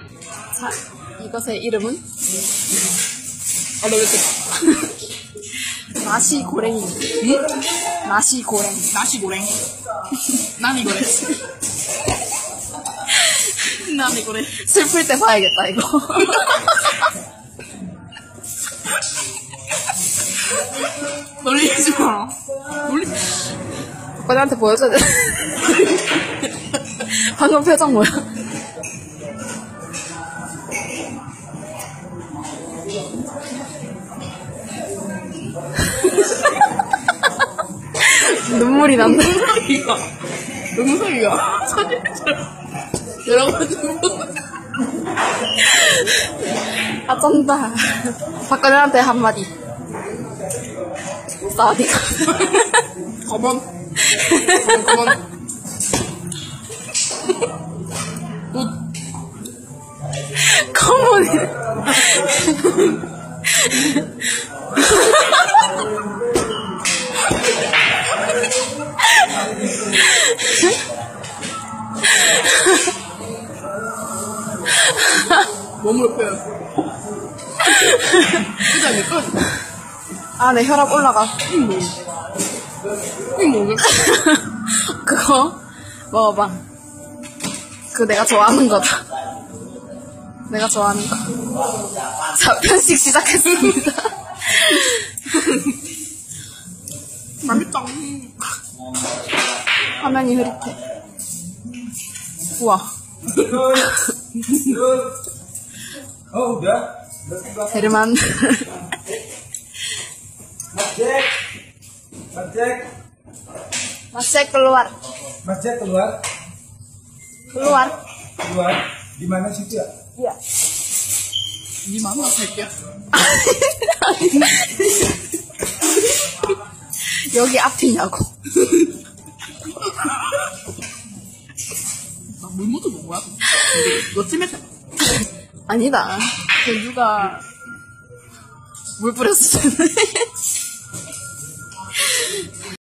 자, 이것의 이름은? 아, 너왜 이렇게. 나시 고랭이. 응? 나시 고랭. 나시 고랭. 난 이거래. 난 이거래. 슬플 때 봐야겠다, 이거. 놀리지 마. 오빠한테 보여줘야 돼. 방금 표정 뭐야? 눈물이 난다. 영상이가 사진처럼 여러분 아, 쩐다. 박근혜한테 한마디. 사와디카. 가만 커먼이. 몸을 펴요. 그지 않을까? 아, 내 혈압 올라가. 이거 뭐야? 그거 먹어봐. 그거 내가 좋아하는 거다. 내가 좋아하는 거. 자, 편식 시작했습니다. 맛있다. 화면이 흐릿해. 우와. 베르만. Masjid keluar. Masjid keluar? Keluar. Keluar? Di mana situ ya? Iya. 니 마음 아플게요. 여기 앞이냐고. 나 물 묻어 먹은 거야? 너 찜했어? 아니다. 그 누가 물 뿌렸을 텐데.